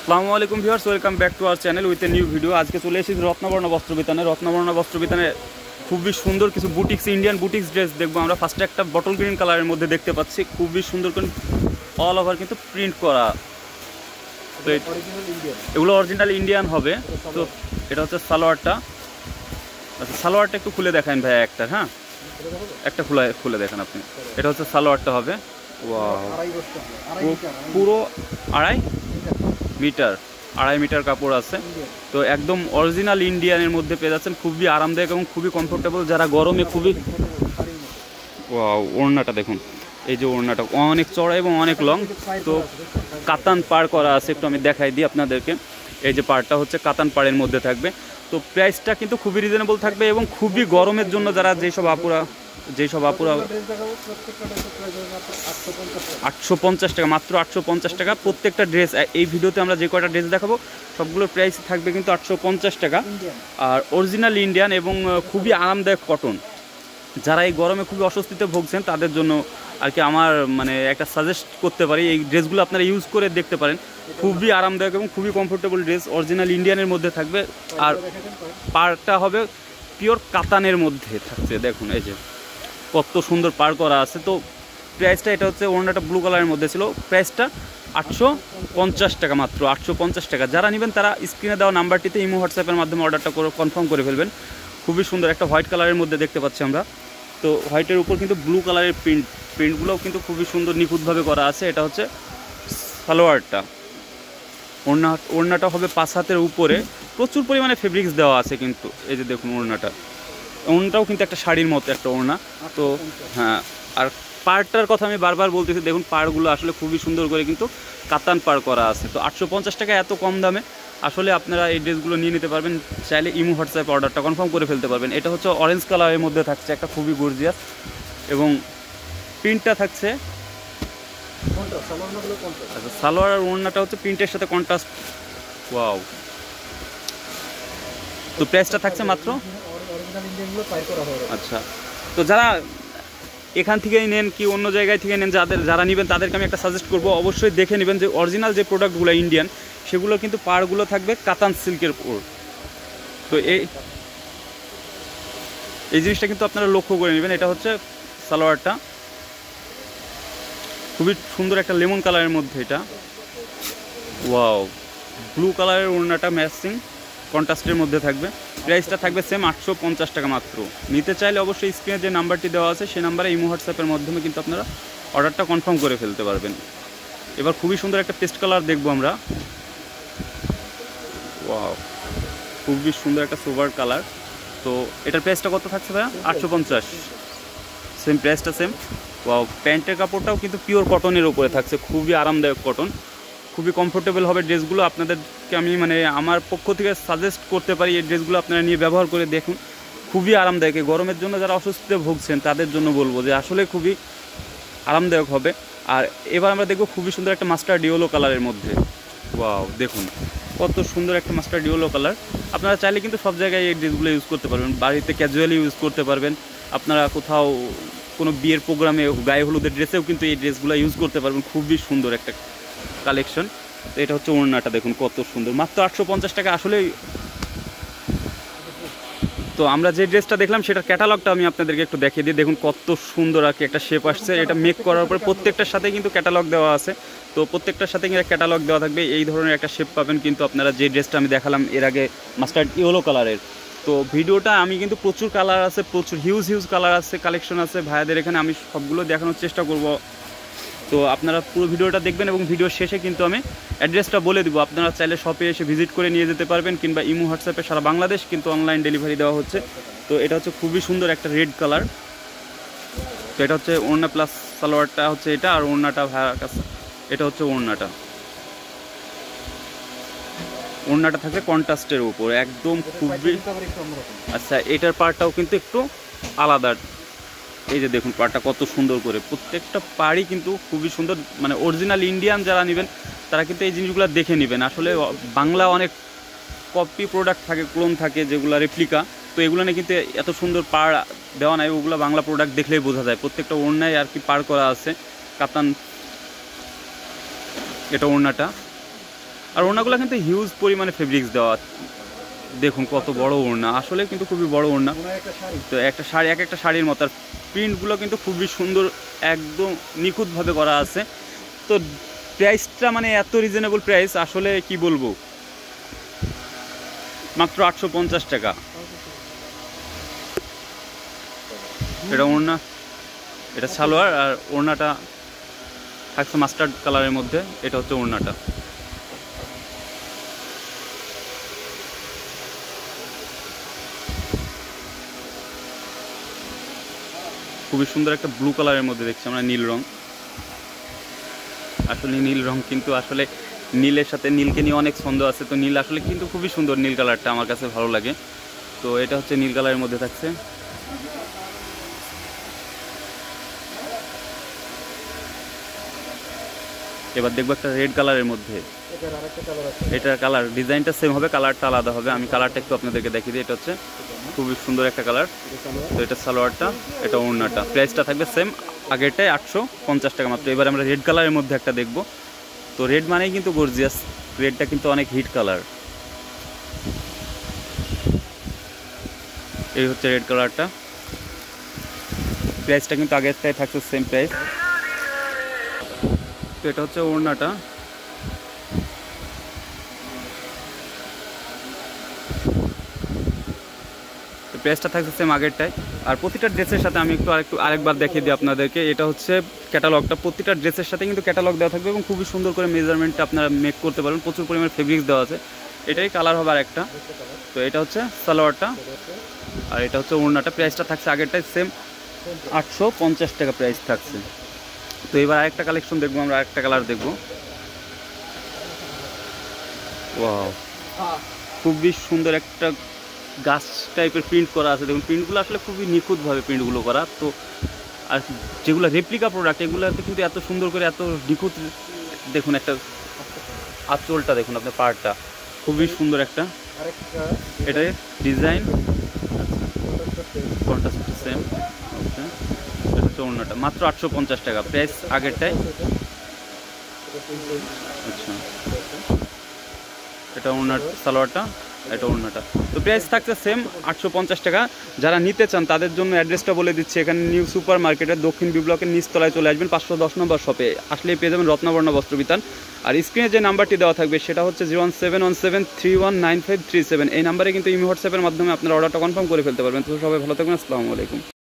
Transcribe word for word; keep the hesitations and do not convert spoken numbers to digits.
আসসালামু আলাইকুম viewers, welcome back to our channel with a new video. আজকে চলে এসেছি রত্নবর্ণ বস্ত্রবিতানে। রত্নবর্ণ বস্ত্রবিতানে খুবই সুন্দর কিছু বুটিক্স, ইন্ডিয়ান বুটিক্স ড্রেস দেখবো আমরা। ফার্স্টে একটা বটল গ্রিন কালারের মধ্যে দেখতে পাচ্ছি, খুবই সুন্দর করে অল ওভার কিন্তু প্রিন্ট করা। তো এগুলো অরিজিনাল ইন্ডিয়ান হবে। তো এটা হচ্ছে সালোয়ারটা। আচ্ছা, সালোয়ারটা একটু খুলে দেখান ভাই একটা। হ্যাঁ, একটা খুলে খুলে দেখান আপনি। এটা হচ্ছে সালোয়ারটা হবে। পুরো আড়াই মিটার আড়াই মিটার কাপড় আছে। তো একদম অরিজিনাল ইন্ডিয়ানের মধ্যে পেয়ে যাচ্ছেন, খুবই আরামদায়ক এবং খুবই কমফোর্টেবল। যারা গরমে খুবই, ওয়াও, ওড়নাটা দেখুন, এই যে ওড়নাটা অনেক চড়া এবং অনেক লং। তো কাতান পাড় করা আছে, একটু আমি দেখাই দিই আপনাদেরকে। এই যে পাড়টা হচ্ছে কাতান পাড়ের মধ্যে থাকবে। তো প্রাইসটা কিন্তু খুবই রিজনেবল থাকবে এবং খুবই গরমের জন্য যারা যেসব আপুরা যেসব আপুরা আটশো পঞ্চাশ টাকা, মাত্র আটশো পঞ্চাশ টাকা প্রত্যেকটা ড্রেস। এই ভিডিওতে আমরা যে কয়টা ড্রেস দেখাবো সবগুলোর প্রাইস থাকবে কিন্তু আটশো পঞ্চাশ টাকা। আর অরিজিনাল ইন্ডিয়ান এবং খুবই আরামদায়ক কটন। যারা এই গরমে খুবই অস্বস্তিতে ভুগছেন তাদের জন্য আর কি আমার মানে একটা সাজেস্ট করতে পারি, এই ড্রেসগুলো আপনারা ইউজ করে দেখতে পারেন। খুবই আরামদায়ক এবং খুবই কমফোর্টেবল ড্রেস, অরিজিনাল ইন্ডিয়ানের মধ্যে থাকবে। আর পাড়টা হবে পিওর কাতানের মধ্যে থাকছে। দেখুন এই যে কত সুন্দর পার করা আছে। তো প্রাইসটা, এটা হচ্ছে ওড়নাটা ব্লু কালারের মধ্যে ছিল, প্রাইসটা আটশো পঞ্চাশ টাকা, মাত্র আটশো পঞ্চাশ টাকা। যারা নেবেন তারা স্ক্রিনে দেওয়া নাম্বারটিতে ইমো হোয়াটসঅ্যাপের মাধ্যমে অর্ডারটা করে কনফার্ম করে ফেলবেন। খুবই সুন্দর একটা হোয়াইট কালারের মধ্যে দেখতে পাচ্ছি আমরা। তো হোয়াইটের উপর কিন্তু ব্লু কালারের প্রিন্ট প্রিন্টগুলোও কিন্তু খুবই সুন্দর নিখুঁতভাবে করা আছে। এটা হচ্ছে সালোয়ারটা। ওড়না ওড়নাটা হবে পাঁচ হাতের উপরে, প্রচুর পরিমাণে ফেব্রিক্স দেওয়া আছে কিন্তু। এই যে দেখুন ওড়নাটা, ওড়নাটাও কিন্তু একটা শাড়ির মতো একটা ওড়না। তো হ্যাঁ, আর পাড়টার কথা আমি বারবার বলতেছি, দেখুন পাড়গুলো আসলে খুবই সুন্দর করে কিন্তু কাতান পাড় করা আছে। তো আটশো পঞ্চাশ টাকা এত কম দামে আসলে আপনারা এই ড্রেসগুলো নিয়ে নিতে পারবেন। চাইলে ইমো হোয়াটসঅ্যাপে অর্ডারটা কনফার্ম করে ফেলতে পারবেন। এটা হচ্ছে অরেঞ্জ কালারের মধ্যে থাকছে, একটা খুবই গর্জিয়াস, এবং প্রিন্টটা থাকছে। আচ্ছা, সালোয়ার আর ওড়নাটা হচ্ছে প্রিন্টের সাথে কন্ট্রাস্ট। ওয়াও। তো প্রাইসটা থাকছে মাত্র, আচ্ছা, তো যারা এখান থেকেই নেন কি অন্য জায়গায় থেকে নেন, যাদের যারা নেবেন তাদেরকে আমি একটা সাজেস্ট করবো, অবশ্যই দেখে নেবেন যে অরিজিনাল যে প্রোডাক্টগুলো ইন্ডিয়ান, সেগুলো কিন্তু পাড়গুলো থাকবে কাতান সিল্কের উপর। তো এই এই জিনিসটা কিন্তু আপনারা লক্ষ্য করে নেবেন। এটা হচ্ছে সালোয়ারটা, খুবই সুন্দর একটা লেমন কালারের মধ্যে এটা। ওয়াও, ব্লু কালারের ওড়নাটা ম্যাচিং কন্ট্রাস্টের মধ্যে থাকবে। প্রাইসটা থাকবে সেম আটশো পঞ্চাশ টাকা মাত্র। নিতে চাইলে অবশ্যই স্ক্রিনে যে নাম্বারটি দেওয়া আছে সেই নাম্বারে ইমো হোয়াটসঅ্যাপের মাধ্যমে কিন্তু আপনারা অর্ডারটা কনফার্ম করে ফেলতে পারবেন। এবার খুবই সুন্দর একটা পেস্ট কালার দেখবো আমরা। ওয়াও, খুবই সুন্দর একটা সোভার কালার। তো এটার প্রাইসটা কত থাকছে ভাইয়া? আটশো পঞ্চাশ, সেম প্রাইসটা সেম। ওয়াও, প্যান্টের কাপড়টাও কিন্তু পিওর কটনের উপরে থাকছে, খুবই আরামদায়ক কটন, খুবই কমফোর্টেবল হবে ড্রেসগুলো। আপনাদেরকে আমি মানে আমার পক্ষ থেকে সাজেস্ট করতে পারি এই ড্রেসগুলো আপনারা নিয়ে ব্যবহার করে দেখুন, খুবই আরামদায়ক। গরমের জন্য যারা অস্বস্তিতে ভুগছেন তাদের জন্য বলবো যে আসলে খুবই আরামদায়ক হবে। আর এবার আমরা দেখব খুবই সুন্দর একটা মাস্টার্ড ইয়েলো কালারের মধ্যে। ওয়াও, দেখুন কত সুন্দর একটা মাস্টার্ড ইয়েলো কালার। আপনারা চাইলে কিন্তু সব জায়গায় এই ড্রেসগুলো ইউজ করতে পারবেন, বাড়িতে ক্যাজুয়ালি ইউজ করতে পারবেন। আপনারা কোথাও কোনো বিয়ের প্রোগ্রামে গায়ে হলুদের ড্রেসেও কিন্তু এই ড্রেসগুলো ইউজ করতে পারবেন। খুবই সুন্দর একটা কালেকশন। তো এটা হচ্ছে ওড়নাটা, দেখুন কত সুন্দর, মাত্র আটশো পঞ্চাশ টাকা আসলে। তো আমরা যে ড্রেসটা দেখলাম সেটার ক্যাটালগটা আমি আপনাদেরকে একটু দেখিয়ে দিই। দেখুন কত সুন্দর আর কি একটা শেপ আসছে। এটা মেক করার পরে প্রত্যেকটার সাথে কিন্তু ক্যাটালগ দেওয়া আছে। তো প্রত্যেকটার সাথে কিন্তু ক্যাটালগ দেওয়া থাকবে। এই ধরনের একটা শেপ পাবেন কিন্তু আপনারা যে ড্রেসটা আমি দেখালাম এর আগে মাস্টার্ড ইয়েলো কালারের। তো ভিডিওটা আমি কিন্তু প্রচুর কালার আছে, প্রচুর হিউজ হিউজ কালার আছে, কালেকশন আছে ভাইয়াদের এখানে, আমি সবগুলো দেখানোর চেষ্টা করব। তো আপনারা পুরো ভিডিওটা দেখবেন এবং ভিডিওর শেষে কিন্তু আমি অ্যাড্রেসটা বলে দিব। আপনারা চাইলে শপে এসে ভিজিট করে নিয়ে যেতে পারবেন, কিংবা ইমো হোয়াটসঅ্যাপে সারা বাংলাদেশ কিন্তু অনলাইন ডেলিভারি দেওয়া হচ্ছে। তো এটা হচ্ছে খুবই সুন্দর একটা রেড কালার। তো এটা হচ্ছে ওড়না প্লাস সালোয়ারটা হচ্ছে এটা, আর ওড়নাটা ভাইয়ার কাছে এটা হচ্ছে ওড়নাটা। ওড়নাটা থাকবে কন্ট্রাস্টের উপর একদম খুবই। আচ্ছা, এটার পার্টটাও কিন্তু একটু আলাদা। এই যে দেখুন পাড়টা কত সুন্দর করে, প্রত্যেকটা পাড়ই কিন্তু খুবই সুন্দর। মানে অরিজিনাল ইন্ডিয়ান যারা নেবেন তারা কিন্তু এই জিনিসগুলো দেখে নেবেন। আসলে বাংলা অনেক কপি প্রোডাক্ট থাকে, ক্লোন থাকে, যেগুলো রেপ্লিকা। তো এগুলো নিয়ে কিন্তু এত সুন্দর পাড় দেওয়া নাই, ওগুলো বাংলা প্রোডাক্ট দেখলেই বোঝা যায়। প্রত্যেকটা ওড়নায় আর কি পাড় করা আছে কাতান। এটা ওড়নাটা, আর ওড়নাগুলো কিন্তু হিউজ পরিমাণে ফেব্রিক্স দেওয়া, দেখুন কত বড় ওড়না, আসলে কিন্তু খুবই বড় ওড়না। তো একটা শাড়ি এক একটা শাড়ির মতো, আর প্রিন্টগুলো কিন্তু খুবই সুন্দর, একদম নিখুঁতভাবে করা আছে। তো প্রাইসটা মানে এত রিজনেবল প্রাইস, আসলে কি বলবো, মাত্র আটশো পঞ্চাশ টাকা। এটা ওড়না, এটা সালোয়ার, আর ওড়নাটা থাকছে মাস্টার্ড কালারের মধ্যে। এটা হচ্ছে ওড়নাটা। খুবই সুন্দর একটা ব্লু কালারের মধ্যে দেখছি আমরা নীল রং। আসলে নীল রং কিন্তু আসলে নীলের সাথে নীলকে নিয়ে অনেক ছন্দ আছে, তো নীল আসলে কিন্তু খুবই সুন্দর, নীল কালারটা আমার কাছে ভালো লাগে। তো এটা হচ্ছে নীল কালারের মধ্যে থাকছে। এবার দেখবো একটা রেড কালারের মধ্যে, এটার কালার ডিজাইনটা সেম হবে, কালারটা আলাদা হবে। আমি কালারটা একটু আপনাদেরকে দেখিয়ে দিই। এটা হচ্ছে খুবই সুন্দর একটা কালার। তো এটা সালোয়ারটা, এটা ওড়নাটা, প্রাইসটা থাকবে সেম আগেরটাই আটশো পঞ্চাশ টাকা মাত্র। এবার আমরা রেড কালারের মধ্যে একটা দেখবো। তো রেড মানেই কিন্তু গর্জিয়াস, রেডটা কিন্তু অনেক হিট কালার। এই হচ্ছে রেড কালারটা, প্রাইসটা কিন্তু আগেরটাই থাকছে সেম প্রাইস। তো এটা হচ্ছে ওড়নাটা। প্রাইসটা থাকছে সেম আগেরটাই। আর প্রতিটা ড্রেসের সাথে আমি একটু আরেকটু আরেকবার দেখিয়ে দিই আপনাদেরকে। এটা হচ্ছে ক্যাটালগটা, প্রতিটা ড্রেসের সাথে কিন্তু ক্যাটালগ দেওয়া থাকবে এবং খুবই সুন্দর করে মেজারমেন্টটা আপনারা মেক করতে পারবেন। প্রচুর পরিমাণে ফেব্রিক্স দেওয়া আছে। এটাই কালার হবে আরেকটা। তো এটা হচ্ছে সালোয়ারটা, আর এটা হচ্ছে ওড়নাটা। প্রাইসটা থাকছে আগেরটাই সেম আটশো পঞ্চাশ টাকা প্রাইস থাকছে। তো এবার আরেকটা কালেকশন দেখবো আমরা, আরেকটা কালার দেখবো। ওয়াও, খুবই সুন্দর একটা গাছ টাইপের প্রিন্ট করা আছে। দেখুন প্রিন্টগুলো আসলে খুবই নিখুঁতভাবে প্রিন্টগুলো করা। তো আর যেগুলো রেপ্লিকা প্রোডাক্ট, এগুলোতে কিন্তু এত সুন্দর করে এত নিখুঁত, দেখুন একটা আঁচলটা দেখুন আপনার, পাড়টা খুবই সুন্দর একটা, এটা ডিজাইন কন্ট্রাস্ট সেম। ওকে, এটা হচ্ছে ওড়নাটা, মাত্র আটশো পঞ্চাশ টাকা প্রাইস আগেরটাই। আচ্ছা, এটা ওড়নার সালোয়ারটা, এটা ওড়নাটা। তো প্রাইস থাকছে সেম আটশো পঞ্চাশ টাকা। যারা নিতে চান তাদের জন্য অ্যাড্রেসটা বলে দিচ্ছি। এখানে নিউ সুপার মার্কেটের দক্ষিণ বি ব্লকের নিচতলায় চলে আসবেন, পাঁচশো দশ নম্বর শপে আসলেই পেয়ে যাবেন রত্নবর্ণ বস্ত্রবিতান। আর স্ক্রিনে যে নাম্বারটি দেওয়া থাকবে সেটা হচ্ছে zero one seven one seven three one nine five three seven. এই নাম্বারে কিন্তু ইমি হোয়াটসঅ্যাপের মাধ্যমে আপনারা অর্ডারটা কনফার্ম করে ফেলতে পারবেন। তো সবাই ভালো থাকবেন, আসসালামু আলাইকুম।